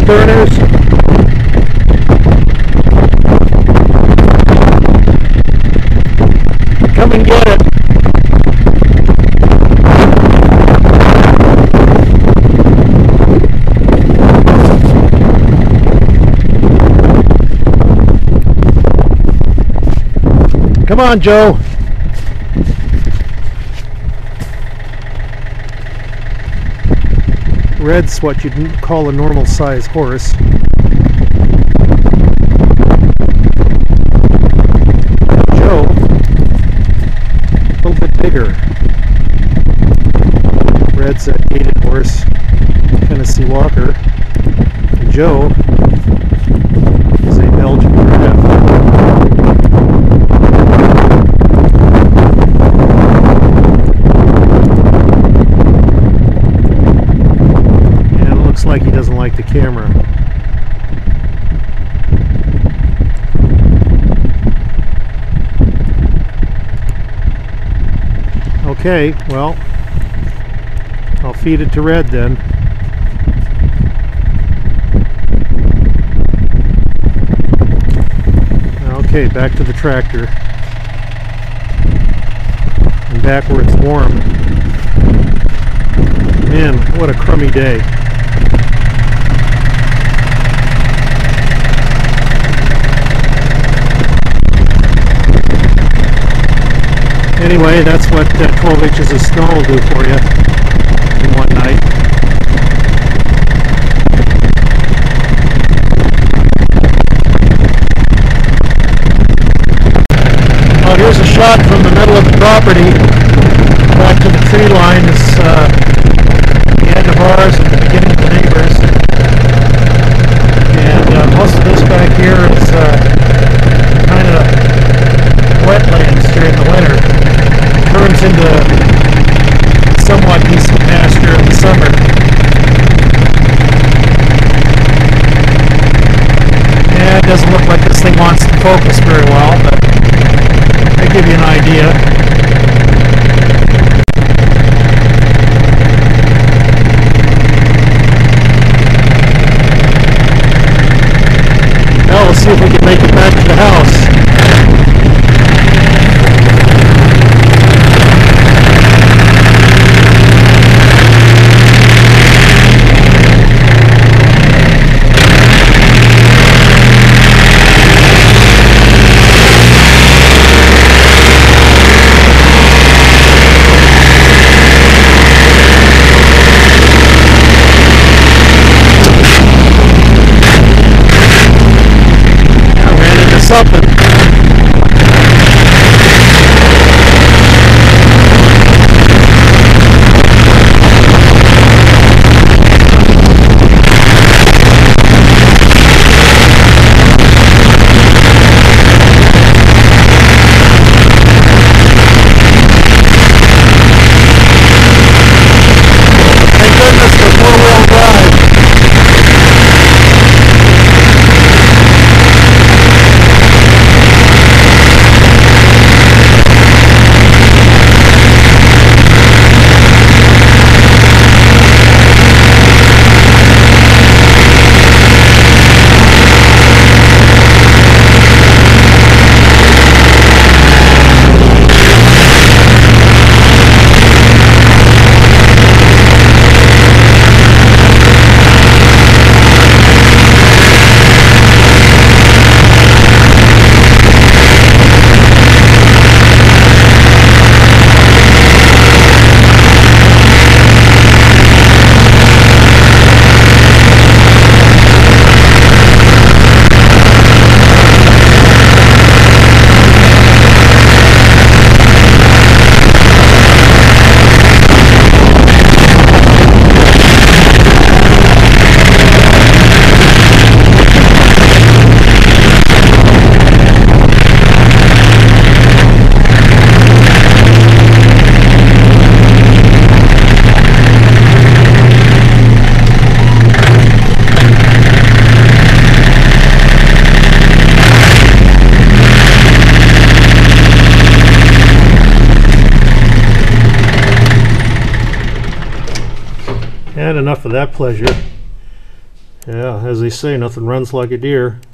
burners. Come and get it. Come on, Joe. Red's what you'd call a normal size horse. Joe, a little bit bigger. Red's a gaited horse, Tennessee Walker. And Joe is a Belgian giraffe. Like he doesn't like the camera. Okay, well, I'll feed it to Red then. Okay, back to the tractor. And back where it's warm. Man, what a crummy day. Anyway, that's what 12 inches of snow will do for you in one night. Well, here's a shot from the middle of the property. Back to the tree line is the end of ours and the beginning of the neighbors. And most of this back here is kind of wetlands during the winter. Turns into somewhat decent pasture in the summer. Yeah, it doesn't look like this thing wants to focus very well, but I give you an idea. Now we'll see if we can make it back to the house. Something. Had enough of that pleasure. Yeah, as they say, nothing runs like a deer.